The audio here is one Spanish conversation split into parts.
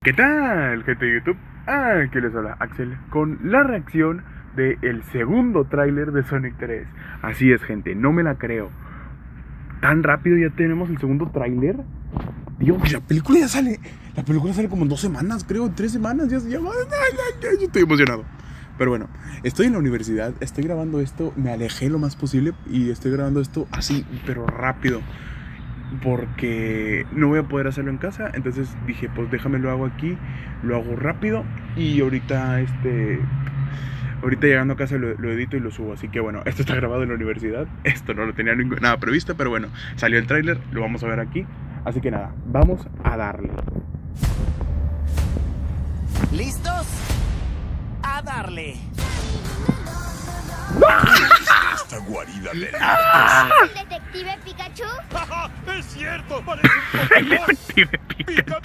¿Qué tal, gente de YouTube? Aquí les habla Axel con la reacción del segundo tráiler de Sonic 3. Así es, gente, no me la creo. ¿Tan rápido ya tenemos el segundo tráiler? Dios, la película ya sale. La película sale como en 2 semanas, creo, 3 semanas. Ya, yo estoy emocionado. Pero bueno, estoy en la universidad, estoy grabando esto, me alejé lo más posible y estoy grabando esto así, pero rápido. Porque no voy a poder hacerlo en casa. Entonces dije, pues déjame lo hago aquí. Lo hago rápido. Y ahorita llegando a casa lo edito y lo subo. Así que bueno, esto está grabado en la universidad. Esto no lo tenía nada previsto. Pero bueno, salió el tráiler, lo vamos a ver aquí. Así que nada, vamos a darle. ¿Listos? A darle. Esta guarida de ¿El detective Pikachu? ¡Es cierto! ¡Parece un Detective Pikachu!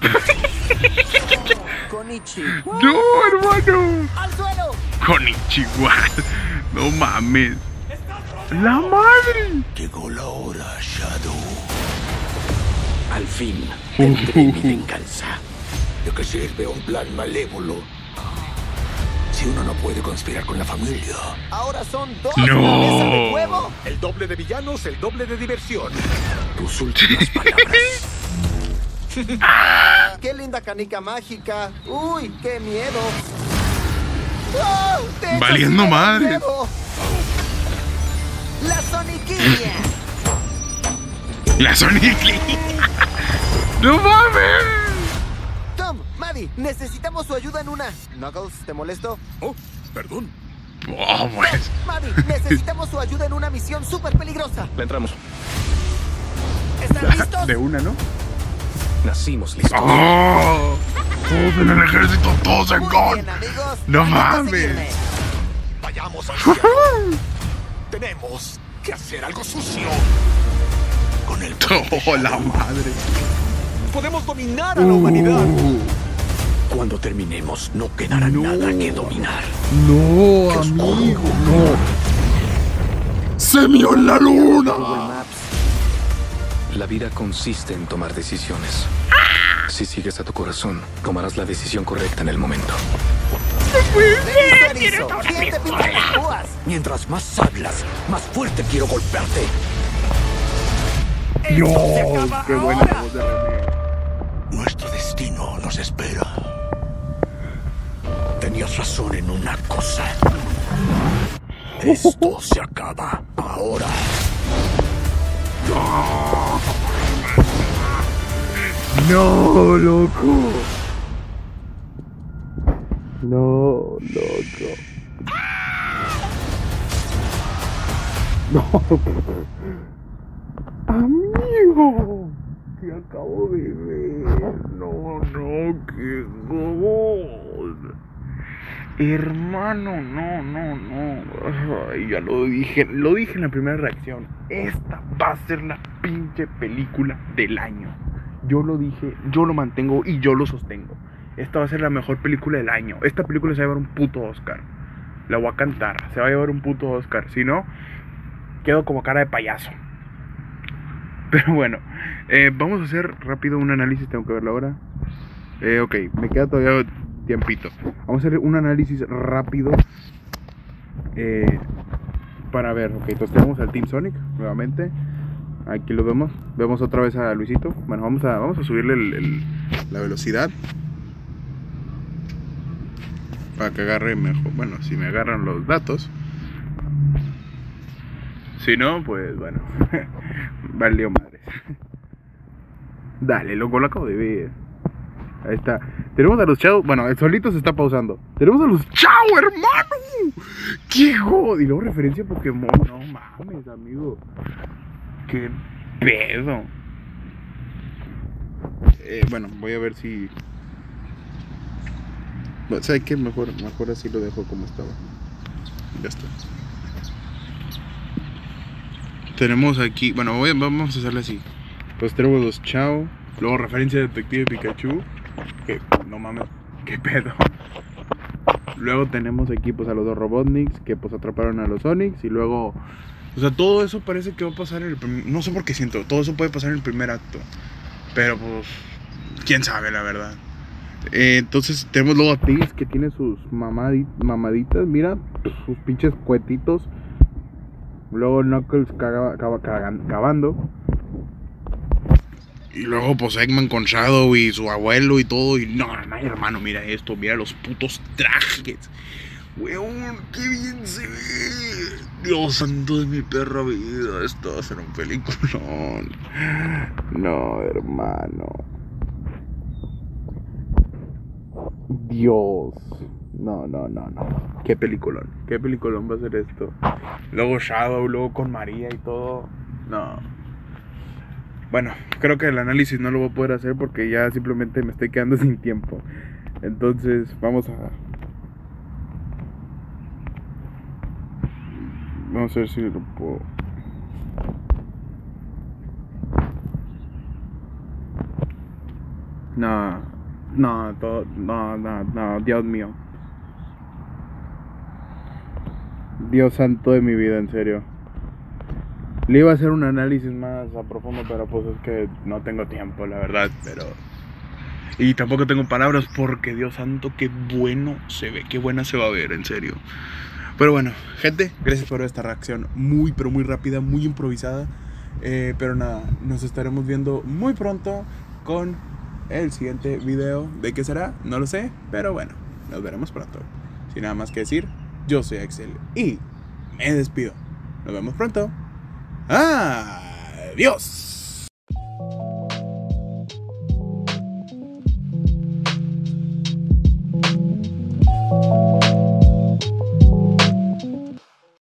Konnichiwa. ¡No, hermano! ¡Al suelo! Konnichiwa. No mames. ¡La madre! Llegó la hora, Shadow. Al fin, tendré mi venganza. ¿De qué sirve un plan malévolo si uno no puede conspirar con la familia? Ahora son dos No. en la mesa de huevo. El doble de villanos, el doble de diversión. Tus últimas palabras. ¡Qué linda canica mágica! ¡Uy, qué miedo! ¡Oh! De hecho, Valiendo sí me da madre. miedo. ¡La Soniquilla! ¡La Sonic! ¡No mames! Tom, Maddie, necesitamos su ayuda en una. Knuckles, ¿te molesto? Oh, perdón. Oh, pues. Maddie, necesitamos su ayuda en una misión súper peligrosa. Le entramos. ¿Están listos? De una, ¿no? Nacimos listos. ¡Oh! Todos en el ejército, todos en Muy con. bien, amigos. No Vayan a mames. seguirme. Vayamos al cielo. Tenemos que hacer algo sucio. Con el ¡Oh, la madre! podemos dominar a la humanidad. Uh, Cuando terminemos, no quedará No. nada que dominar. no, amigo, no. ¡Se vio en la luna! Google Maps. La vida consiste en tomar decisiones. Si sigues a tu corazón, tomarás la decisión correcta en el momento. Erizo, erizo. ¿Quién te pinta las púas? Mientras más hablas, más fuerte quiero golpearte. ¡Dios! se acaba ¡Qué buena ahora. voz de René! Nuestro destino nos espera. Tenías razón en una cosa. Esto se acaba ahora. ¡No, loco! No, loco. No. Amigo, que acabo de ver. No, qué god. Hermano, no. Ay, ya lo dije en la primera reacción. Esta va a ser la pinche película del año. Yo lo dije, yo lo mantengo y yo lo sostengo. Esta va a ser la mejor película del año. Esta película se va a llevar un puto Oscar. La voy a cantar, se va a llevar un puto Oscar. Si no, quedo como cara de payaso. Pero bueno, vamos a hacer rápido un análisis. Tengo que verlo ahora. Ok, me queda todavía tiempito. Vamos a hacer un análisis rápido para ver. Ok, entonces tenemos al Team Sonic nuevamente. Aquí lo vemos. Vemos otra vez a Luisito. Bueno, vamos a subirle la velocidad para que agarre mejor. Bueno, si me agarran los datos. Si no, pues bueno. Valió madres. Dale, loco, lo acabo de ver. Ahí está. Tenemos a los Chao. Bueno, el solito se está pausando. Tenemos a los Chao, hermano. ¡Qué god! Y luego referencia a Pokémon. No mames, amigo. ¡Qué pedo! Bueno, voy a ver si... ¿Sabes qué? Mejor así lo dejo como estaba. Ya está. Tenemos aquí... Bueno, vamos a hacerle así. Pues tenemos los Chao. Luego referencia a Detective Pikachu. Que no mames, qué pedo. Luego tenemos aquí pues a los dos Robotniks que pues atraparon a los Sonics. Y luego... O sea, todo eso parece que va a pasar en el primer... No sé por qué siento, todo eso puede pasar en el primer acto. Pero pues... quién sabe, la verdad. Entonces tenemos luego a Tails, que tiene sus mamaditas, mira, sus pinches cuetitos. Luego Knuckles cavando. Y luego pues Eggman con Shadow y su abuelo y todo. Y no, hermano, mira esto, mira los putos trajes. Weón, qué bien se ve. Dios santo de mi perra vida, esto va a ser un peliculón. No, hermano. Dios. No. Qué peliculón va a ser esto. Luego Shadow, luego con María y todo. No. Bueno, creo que el análisis no lo voy a poder hacer porque ya simplemente me estoy quedando sin tiempo. Entonces, vamos a ver si lo puedo. No, Dios mío. Dios santo de mi vida, en serio. Le iba a hacer un análisis más a profundo, pero pues es que no tengo tiempo, la verdad, y tampoco tengo palabras porque, Dios santo, qué bueno se ve, qué buena se va a ver, en serio. Pero bueno, gente, gracias por esta reacción muy, pero muy rápida, muy improvisada. Pero nada, nos estaremos viendo muy pronto con el siguiente video. ¿De qué será? No lo sé, pero bueno, nos veremos pronto. Sin nada más que decir, yo soy Axel y me despido. Nos vemos pronto. ¡Adiós!